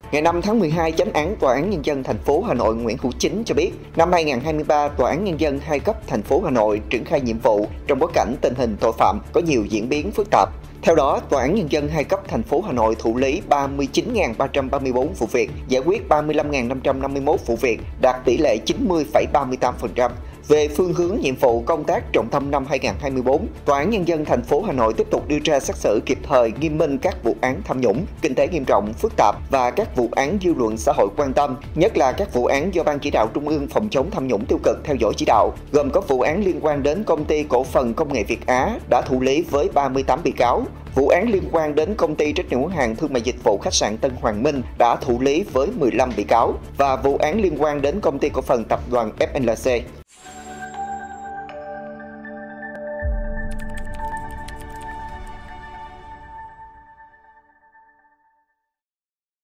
Ngày 5 tháng 12, Chánh án Tòa án Nhân dân thành phố Hà Nội Nguyễn Hữu Chính cho biết, năm 2023, Tòa án Nhân dân hai cấp thành phố Hà Nội triển khai nhiệm vụ trong bối cảnh tình hình tội phạm có nhiều diễn biến phức tạp. Theo đó, Tòa án Nhân dân hai cấp thành phố Hà Nội thụ lý 39.334 vụ việc, giải quyết 35.551 vụ việc, đạt tỷ lệ 90,38%. Về phương hướng nhiệm vụ công tác trọng tâm năm 2024, Tòa án Nhân dân thành phố Hà Nội tiếp tục điều tra xét xử kịp thời nghiêm minh các vụ án tham nhũng, kinh tế nghiêm trọng, phức tạp và các vụ án dư luận xã hội quan tâm, nhất là các vụ án do Ban Chỉ đạo Trung ương phòng chống tham nhũng tiêu cực theo dõi chỉ đạo, gồm có vụ án liên quan đến Công ty Cổ phần Công nghệ Việt Á đã thụ lý với 38 bị cáo, vụ án liên quan đến Công ty trách nhiệm hữu hạn thương mại dịch vụ khách sạn Tân Hoàng Minh đã thụ lý với 15 bị cáo và vụ án liên quan đến Công ty Cổ phần Tập đoàn FLC